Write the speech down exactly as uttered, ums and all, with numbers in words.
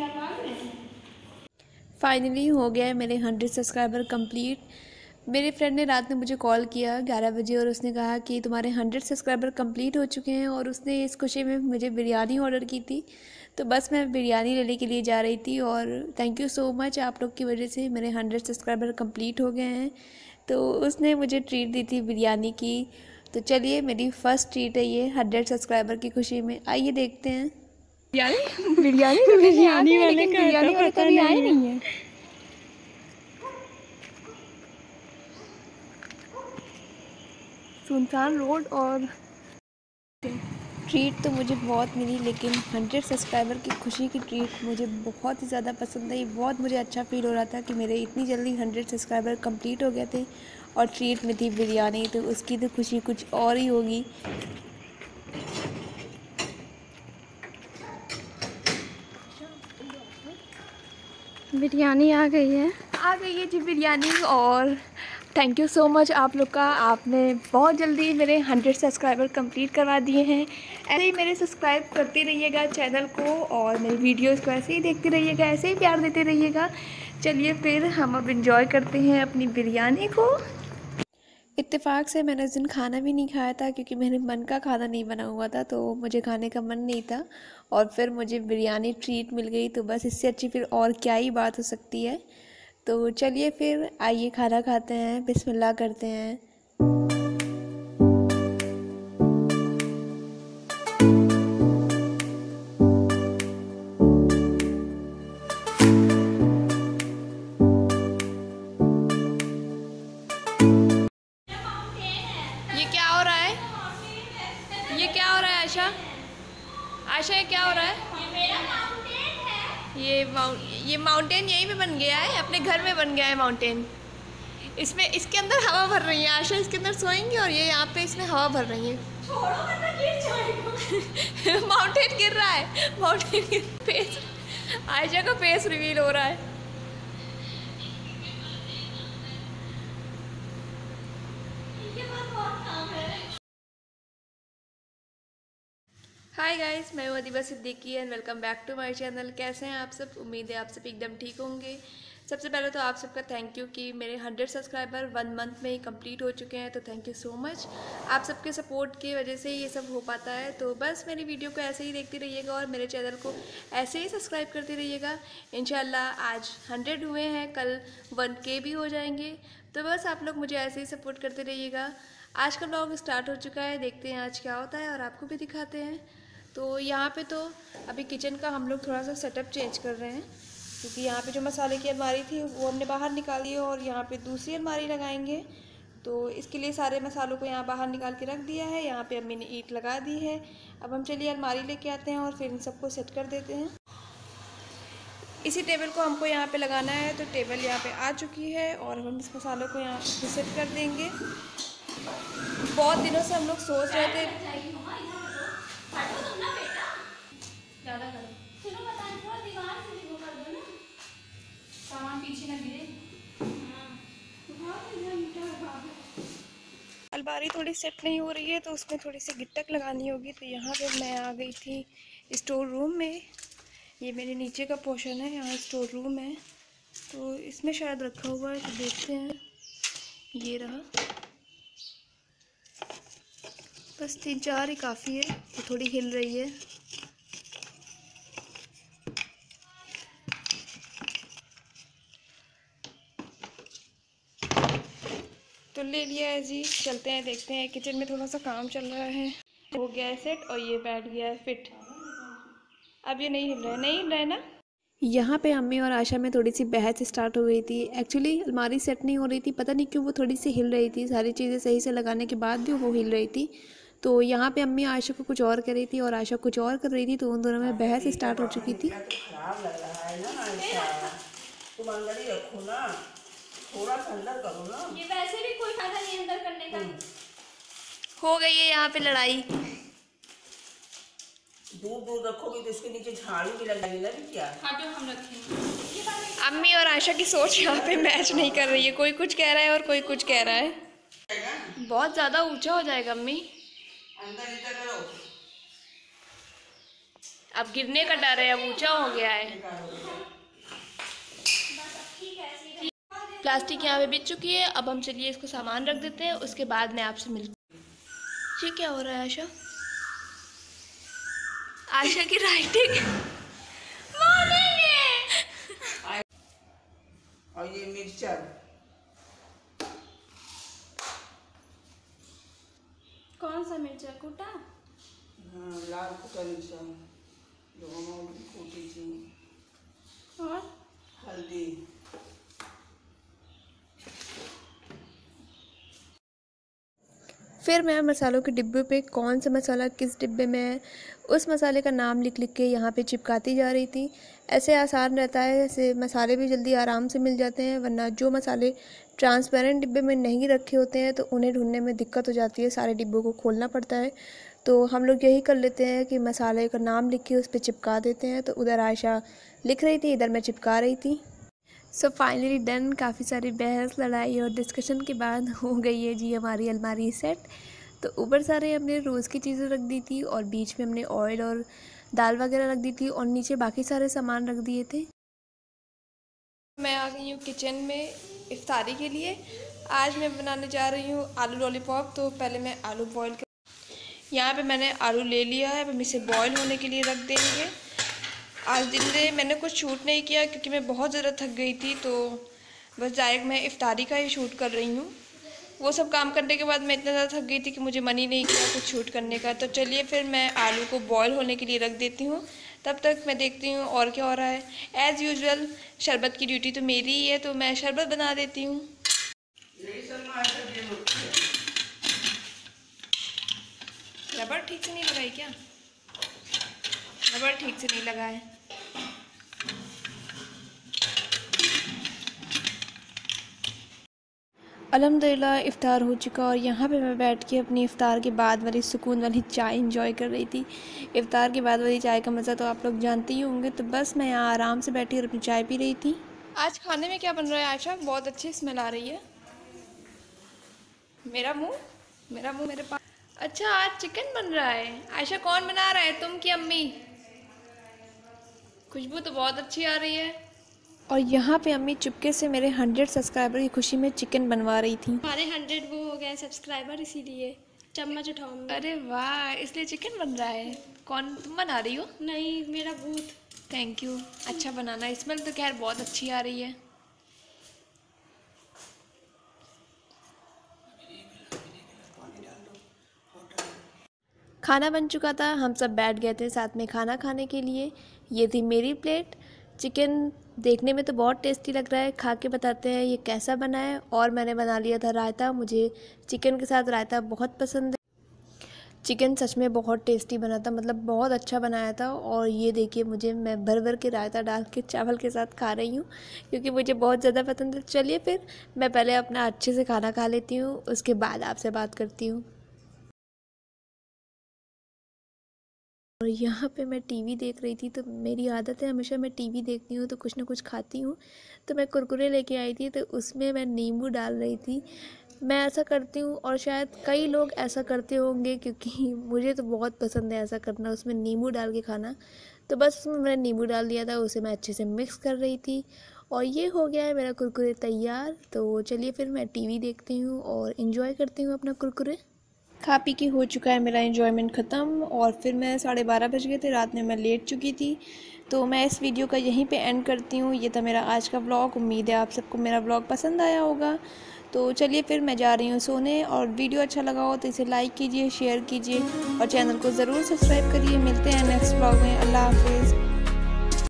Finally हो गया है मेरे हंड्रेड सब्सक्राइबर कंप्लीट। मेरे फ्रेंड ने रात में मुझे कॉल किया ग्यारह बजे और उसने कहा कि तुम्हारे हंड्रेड सब्सक्राइबर कंप्लीट हो चुके हैं, और उसने इस खुशी में मुझे बिरयानी ऑर्डर की थी। तो बस मैं बिरयानी लेने के लिए जा रही थी, और थैंक यू सो मच, आप लोग की वजह से मेरे हंड्रेड सब्सक्राइबर कंप्लीट हो गए हैं। तो उसने मुझे ट्रीट दी थी बिरयानी की। तो चलिए, मेरी फ़र्स्ट ट्रीट है ये हंड्रेड सब्सक्राइबर की खुशी में। आइए देखते हैं। बिरयानी बिरयानी तो बिरयानी वाले लेकिन बिरयानी वाले कभी आए नहीं है। सुनसान रोड और ट्रीट तो मुझे बहुत मिली, लेकिन हंड्रेड सब्सक्राइबर की खुशी की ट्रीट मुझे बहुत ही ज़्यादा पसंद आई। बहुत मुझे अच्छा फील हो रहा था कि मेरे इतनी जल्दी हंड्रेड सब्सक्राइबर कंप्लीट हो गए थे, और ट्रीट में थी बिरयानी, तो उसकी तो खुशी कुछ और ही होगी। बिरयानी आ गई है आ गई है जी बिरयानी। और थैंक यू सो मच आप लोग का, आपने बहुत जल्दी मेरे हंड्रेड सब्सक्राइबर कंप्लीट करवा दिए हैं। ऐसे ही मेरे सब्सक्राइब करते रहिएगा चैनल को, और मेरी वीडियोस को ऐसे ही देखते रहिएगा, ऐसे ही प्यार देते रहिएगा। चलिए फिर हम अब इंजॉय करते हैं अपनी बिरयानी को। इत्तेफाक से मैंने उस दिन खाना भी नहीं खाया था, क्योंकि मेरे मन का खाना नहीं बना हुआ था, तो मुझे खाने का मन नहीं था। और फिर मुझे बिरयानी ट्रीट मिल गई, तो बस इससे अच्छी फिर और क्या ही बात हो सकती है। तो चलिए फिर आइए खाना खाते हैं, बिस्मिल्लाह करते हैं। ये क्या हो रहा है? ये क्या हो रहा है आयशा? आयशा ये क्या हो रहा है? ये मेरा माउंटेन है। ये माउंट ये माउंटेन यहीं पे बन गया है, अपने घर में बन गया है माउंटेन। इसमें इसके अंदर हवा भर रही है। आयशा इसके अंदर सोएंगी और ये यहाँ पे इसमें हवा भर रही है। छोड़ो वरना गिर जाएगा। माउंटेन गिर रहा है, माउंटेन गिर फेस आयशा का फेस रिवील हो रहा है। हाय गाइस, मैं हूँ Adiba Siddiqui and welcome back to my channel. कैसे हैं आप सब? उम्मीद है आप सब एकदम ठीक होंगे। सबसे पहले तो आप सबका थैंक यू कि मेरे हंड्रेड सब्सक्राइबर वन मंथ में ही कंप्लीट हो चुके हैं, तो थैंक यू सो मच। आप सबके सपोर्ट की वजह से ही ये सब हो पाता है। तो बस मेरी वीडियो को ऐसे ही देखते रहिएगा और मेरे चैनल को ऐसे ही सब्सक्राइब करते रहिएगा। इंशाल्लाह आज हंड्रेड हुए हैं, कल वन के भी हो जाएंगे। तो बस आप लोग मुझे ऐसे ही सपोर्ट करते रहिएगा। आज का ब्लॉग स्टार्ट हो चुका है, देखते हैं आज क्या होता है और आपको भी दिखाते हैं। तो यहाँ पे तो अभी किचन का हम लोग थोड़ा सा सेटअप चेंज कर रहे हैं, क्योंकि यहाँ पे जो मसाले की अलमारी थी वो हमने बाहर निकाली है और यहाँ पे दूसरी अलमारी लगाएंगे। तो इसके लिए सारे मसालों को यहाँ बाहर निकाल के रख दिया है। यहाँ पे अम्मी ने ईंट लगा दी है। अब हम चलिए अलमारी लेके आते हैं और फिर इन सबको सेट कर देते हैं। इसी टेबल को हमको यहाँ पे लगाना है, तो टेबल यहाँ पे आ चुकी है और हम इस मसालों को यहाँ पे सेट कर देंगे। बहुत दिनों से हम लोग सोच रहे थे अलमारी थोड़ी सेट नहीं हो रही है, तो उसमें थोड़ी सी गिट्टक लगानी होगी। तो यहाँ पे मैं आ गई थी स्टोर रूम में। ये मेरे नीचे का पोर्शन है, यहाँ स्टोर रूम है, तो इसमें शायद रखा हुआ है, तो देखते हैं। ये रहा, बस तीन चार ही काफ़ी है। तो थोड़ी हिल रही है। तो ले लिया है जी, चलते हैं देखते हैं। किचन में थोड़ा सा काम चल रहा है। हो गया है सेट और ये बैठ गया है फिट। अब ये नहीं हिल रहा है, नहीं हिल रहा है ना। यहाँ पे अम्मी और आशा में थोड़ी सी बहस स्टार्ट हो गई थी। एक्चुअली अलमारी सेट नहीं हो रही थी, पता नहीं क्यों वो थोड़ी सी हिल रही थी। सारी चीज़ें सही से लगाने के बाद भी वो हिल रही थी। तो यहाँ पे अम्मी आशा को कुछ और कर रही थी और आशा कुछ और कर रही थी, तो उन दोनों में बहस स्टार्ट हो चुकी थी। थोड़ा सा अंदर करो ना। ये वैसे भी कोई फायदा नहीं अंदर करने का। हो गई है यहाँ पे लड़ाई। दूर दूर रखोगे तो इसके नीचे झाड़ू भी लगाएंगे ना भी क्या? हाँ, जो हम रखेंगे। अम्मी और आशा की सोच यहाँ पे मैच नहीं कर रही है। कोई कुछ कह रहा है और कोई कुछ कह रहा है। बहुत ज़्यादा ऊंचा हो जाएगा अम्मी। अंदर इधर करो। अब गिरने का डर है, अब ऊंचा हो गया है। प्लास्टिक यहाँ पे बिक चुकी है। अब हम चलिए इसको सामान रख देते हैं, उसके बाद मैं आपसे मिलती हूँ। ये क्या हो रहा है आशा? आशा की राइटिंग और ये मिर्चा, कौन सा मिर्चा? कूटा? हाँ, लाल कुटा मिर्चा जो हम कूटी थी, और हल्दी। फिर मैं मसालों के डिब्बे पे कौन सा मसाला किस डिब्बे में है उस मसाले का नाम लिख लिख के यहाँ पे चिपकाती जा रही थी। ऐसे आसान रहता है, ऐसे मसाले भी जल्दी आराम से मिल जाते हैं, वरना जो मसाले ट्रांसपेरेंट डिब्बे में नहीं रखे होते हैं तो उन्हें ढूंढने में दिक्कत हो जाती है, सारे डिब्बों को खोलना पड़ता है। तो हम लोग यही कर लेते हैं कि मसाले का नाम लिख के उस पर चिपका देते हैं। तो उधर आयशा लिख रही थी, इधर मैं चिपका रही थी। So finally done. काफ़ी सारी बहस लड़ाई और डिस्कशन के बाद हो गई है जी हमारी अलमारी सेट। तो ऊपर सारे हमने रोज़ की चीज़ें रख दी थी और बीच में हमने ऑयल और दाल वगैरह रख दी थी और नीचे बाकी सारे सामान रख दिए थे। मैं आ गई हूँ किचन में इफ्तारी के लिए। आज मैं बनाने जा रही हूँ आलू लॉलीपॉप। तो पहले मैं आलू बॉईल कर, यहाँ पे मैंने आलू ले लिया है, अब हम इसे बॉईल होने के लिए रख देंगे। आज दिन में मैंने कुछ शूट नहीं किया क्योंकि मैं बहुत ज़्यादा थक गई थी, तो बस डायरेक्ट मैं इफ्तारी का ही शूट कर रही हूँ। वो सब काम करने के बाद मैं इतना ज़्यादा थक गई थी कि मुझे मन ही नहीं किया कुछ शूट करने का। तो चलिए फिर मैं आलू को बॉईल होने के लिए रख देती हूँ, तब तक मैं देखती हूँ और क्या हो रहा है। एज़ यूजुअल शरबत की ड्यूटी तो मेरी ही है, तो मैं शरबत बना देती हूँ। रबड़ ठीक से नहीं लगाई क्या? रबड़ ठीक से नहीं लगा है। अल्हम्दुलिल्लाह इफ़्तार हो चुका और यहाँ पे मैं बैठ के अपनी इफ़्तार के बाद वाली सुकून वाली चाय इंजॉय कर रही थी। इफ़्तार के बाद वाली चाय का मज़ा तो आप लोग जानते ही होंगे। तो बस मैं यहाँ आराम से बैठी और अपनी चाय पी रही थी। आज खाने में क्या बन रहा है आयशा? बहुत अच्छी स्मेल आ रही है। मेरा मुँह मेरा मुँह मेरे पास। अच्छा, आज चिकन बन रहा है। आयशा कौन बना रहा है, तुम की अम्मी? खुशबू तो बहुत अच्छी आ रही है। और यहाँ पे अम्मी चुपके से मेरे हंड्रेड सब्सक्राइबर की खुशी में चिकन बनवा रही थी। हमारे हंड्रेड वो हो गए सब्सक्राइबर, इसीलिए चम्मच उठाओ। अरे वाह, इसलिए चिकन बन रहा है। कौन, तुम बना रही हो? नहीं, मेरा भूत। Thank you. अच्छा बनाना। स्मेल तो खैर बहुत अच्छी आ रही है। खाना बन चुका था, हम सब बैठ गए थे साथ में खाना खाने के लिए। ये थी मेरी प्लेट। चिकन देखने में तो बहुत टेस्टी लग रहा है, खा के बताते हैं ये कैसा बना है। और मैंने बना लिया था रायता, मुझे चिकन के साथ रायता बहुत पसंद है। चिकन सच में बहुत टेस्टी बना था, मतलब बहुत अच्छा बनाया था। और ये देखिए, मुझे मैं भर भर के रायता डाल के चावल के साथ खा रही हूँ क्योंकि मुझे बहुत ज़्यादा पसंद है। चलिए फिर मैं पहले अपना अच्छे से खाना खा लेती हूँ, उसके बाद आपसे बात करती हूँ। और यहाँ पे मैं टीवी देख रही थी, तो मेरी आदत है हमेशा मैं टीवी देखती हूँ तो कुछ ना कुछ खाती हूँ। तो मैं कुरकुरे लेके आई थी, तो उसमें मैं नींबू डाल रही थी। मैं ऐसा करती हूँ और शायद कई लोग ऐसा करते होंगे क्योंकि मुझे तो बहुत पसंद है ऐसा करना, उसमें नींबू डाल के खाना। तो बस उसमें मैंने नींबू डाल दिया था, उसे मैं अच्छे से मिक्स कर रही थी और ये हो गया है मेरा कुरकुरे तैयार। तो चलिए फिर मैं टीवी देखती हूँ और इन्जॉय करती हूँ अपना कुरकुरे। खा पी के हो चुका है मेरा एंजॉयमेंट ख़त्म और फिर मैं साढ़े बारह बज गए थे, रात में मैं लेट चुकी थी। तो मैं इस वीडियो का यहीं पे एंड करती हूँ। ये था मेरा आज का व्लॉग। उम्मीद है आप सबको मेरा व्लॉग पसंद आया होगा। तो चलिए फिर मैं जा रही हूँ सोने। और वीडियो अच्छा लगा हो तो इसे लाइक कीजिए, शेयर कीजिए और चैनल को ज़रूर सब्सक्राइब करिए। मिलते हैं नेक्स्ट व्लॉग में। अल्लाह हाफिज़।